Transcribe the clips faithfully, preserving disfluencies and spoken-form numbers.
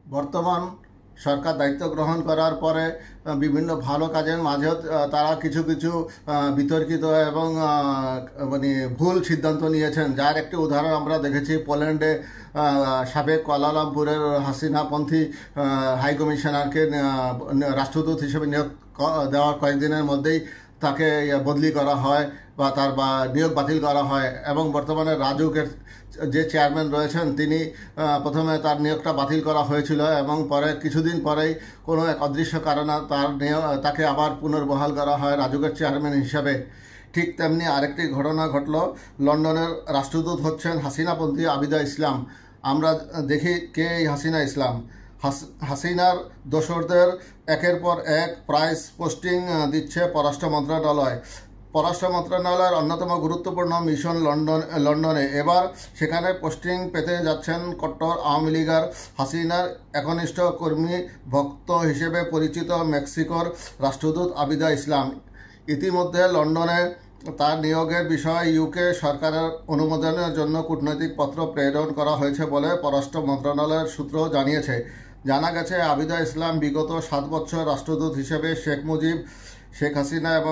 বর্তমান সরকার দায়িত্ব গ্রহণ করার পরে বিভিন্ন ভালো কাজের মাঝেও তারা কিছু কিছু বিতর্কিত এবং মানে ভুল সিদ্ধান্ত নিয়েছেন, যার একটি উদাহরণ আমরা দেখেছি পোল্যান্ডে সাবেক কুয়ালালামপুরের হাসিনাপন্থী হাই কমিশনারকে রাষ্ট্রদূত হিসেবে নিয়োগ দেওয়ার কয়েকদিনের মধ্যেই তাকে বদলি করা হয় বা তার বা নিয়োগ বাতিল করা হয়। এবং বর্তমানে রাজুকের যে চেয়ারম্যান রয়েছেন তিনি প্রথমে তার নিয়োগটা বাতিল করা হয়েছিল এবং পরে কিছুদিন পরেই কোনো এক অদৃশ্য কারণে তার নিয়োগ তাকে আবার পুনর্বহাল করা হয় রাজুকের চেয়ারম্যান হিসাবে। ঠিক তেমনি আরেকটি ঘটনা ঘটল, লন্ডনের রাষ্ট্রদূত হচ্ছেন হাসিনাপন্থী আবিদা ইসলাম। আমরা দেখি কে এই হাসিনা ইসলাম। হাসিনার দোসরদের একের পর এক প্রাইস পোস্টিং দিচ্ছে পররাষ্ট্র মন্ত্রণালয়। পররাষ্ট্র মন্ত্রণালয়ের অন্যতম গুরুত্বপূর্ণ মিশন লন্ডন লন্ডনে এবার সেখানে পোস্টিং পেতে যাচ্ছেন কট্টর আওয়ামী লীগের হাসিনার একনিষ্ঠ কর্মী ভক্ত হিসেবে পরিচিত মেক্সিকোর রাষ্ট্রদূত আবিদা ইসলাম। ইতিমধ্যে লন্ডনে তার নিয়োগের বিষয়ে ইউকে সরকারের অনুমোদনের জন্য কূটনৈতিক পত্র প্রেরণ করা হয়েছে বলে পররাষ্ট্র মন্ত্রণালয়ের সূত্র জানিয়েছে। জানা গেছে আবিদা ইসলাম বিগত সাত বছর রাষ্ট্রদূত হিসেবে শেখ মুজিব, শেখ হাসিনা এবং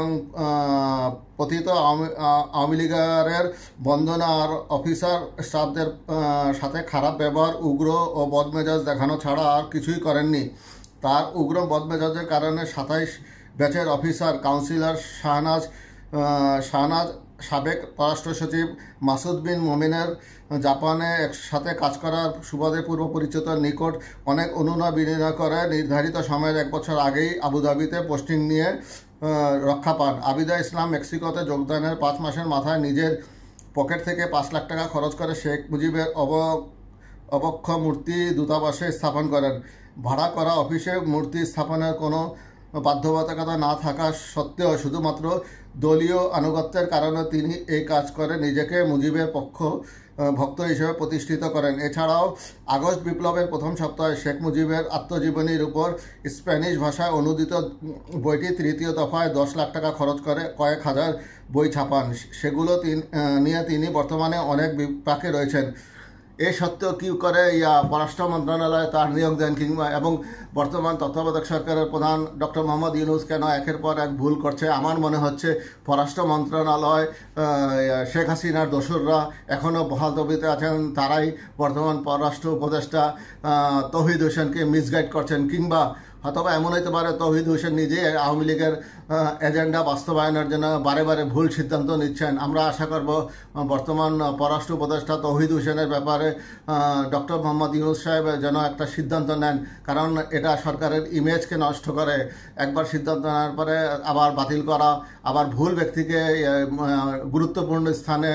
পতিত আওয়ামী লীগের বন্দনা আর অফিসার স্টাফদের সাথে খারাপ ব্যবহার, উগ্র ও বদমেজাজ দেখানো ছাড়া আর কিছুই করেননি। তার উগ্র বদমেজাজের কারণে সাতাইশ ব্যাচের অফিসার কাউন্সিলর শাহনাজ শাহনাজ সাবেক পররাষ্ট্র সচিব মাসুদ বিন মোমিনের জাপানে একসাথে কাজ করার সুবাদে পূর্ব পরিচিত নিকট অনেক অনুনয় বিনয় করে নির্ধারিত সময়ের এক বছর আগেই আবুধাবিতে পোস্টিং নিয়ে রক্ষা পান। আবিদা ইসলাম মেক্সিকোতে যোগদানের পাঁচ মাসের মাথায় নিজের পকেট থেকে পাঁচ লাখ টাকা খরচ করে শেখ মুজিবের অব অবক্ষ মূর্তি দূতাবাসে স্থাপন করেন। ভাড়া করা অফিসে মূর্তি স্থাপনের কোনো বাধ্যবাধকতা না থাকা সত্ত্বেও শুধুমাত্র দলীয় আনুগত্যের কারণে তিনি এই কাজ করে নিজেকে মুজিবের পক্ষ ভক্ত হিসেবে প্রতিষ্ঠিত করেন। এছাড়াও আগস্ট বিপ্লবের প্রথম সপ্তাহে শেখ মুজিবের আত্মজীবনীর উপর স্প্যানিশ ভাষায় অনুদিত বইটি তৃতীয় দফায় দশ লাখ টাকা খরচ করে কয়েক হাজার বই ছাপান। সেগুলো নিয়ে তিনি বর্তমানে অনেক বিপাকে রয়েছেন। এ সত্ত্বেও কী করে ইয়া পররাষ্ট্র মন্ত্রণালয়ে তার নিয়োগ দেন কিংবা এবং বর্তমান তত্ত্বাবধায়ক সরকারের প্রধান ডক্টর মোহাম্মদ ইউনূস কেন একের পর এক ভুল করছে? আমার মনে হচ্ছে পররাষ্ট্র মন্ত্রণালয় শেখ হাসিনার দোসররা এখনও বহাল তবিতে আছেন, তারাই বর্তমান পররাষ্ট্র উপদেষ্টা তৌহিদ হোসেনকে মিসগাইড করছেন, কিংবা অথবা এমন হইতে পারে তৌহিদ হোসেন নিজে আওয়ামী লীগের এজেন্ডা বাস্তবায়নের জন্য বারে বারে ভুল সিদ্ধান্ত নিচ্ছেন। আমরা আশা করব বর্তমান পররাষ্ট্র উপদেষ্টা তৌহিদ হোসেনের ব্যাপারে ডক্টর মোহাম্মদ ইউনূস সাহেব যেন একটা সিদ্ধান্ত নেন, কারণ এটা সরকারের ইমেজকে নষ্ট করে। একবার সিদ্ধান্ত নেওয়ার পরে আবার বাতিল করা, আবার ভুল ব্যক্তিকে গুরুত্বপূর্ণ স্থানে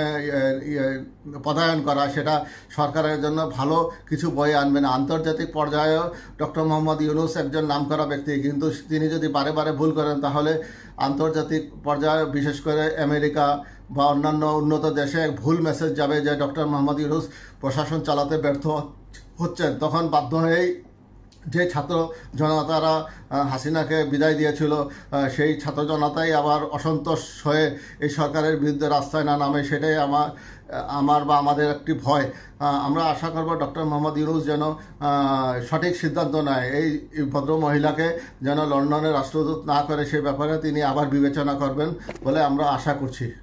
পদায়ন করা, সেটা সরকারের জন্য ভালো কিছু বয়ে আনবে না। আন্তর্জাতিক পর্যায়েও ডক্টর মোহাম্মদ ইউনূস একজন নামকরা ব্যক্তি, কিন্তু তিনি যদি বারে বারে ভুল করেন তাহলে আন্তর্জাতিক পর্যায়ে বিশেষ করে আমেরিকা বা অন্যান্য উন্নত দেশে ভুল মেসেজ যাবে যে ডক্টর মোহাম্মদ ইউনূস প্রশাসন চালাতে ব্যর্থ হচ্ছেন। তখন বাধ্য হয়েই যে ছাত্র জনতারা হাসিনাকে বিদায় দিয়েছিল সেই ছাত্র জনতাই আবার অসন্তোষ হয়ে এই সরকারের বিরুদ্ধে রাস্তায় না নামে, সেটাই আমার আমার বা আমাদের একটি ভয়। আমরা আশা করব ডক্টর মোহাম্মদ ইউনূস যেন সঠিক সিদ্ধান্ত নেয়, এই ভদ্র মহিলাকে যেন লন্ডনের রাষ্ট্রদূত না করে সে ব্যাপারে তিনি আবার বিবেচনা করবেন বলে আমরা আশা করছি।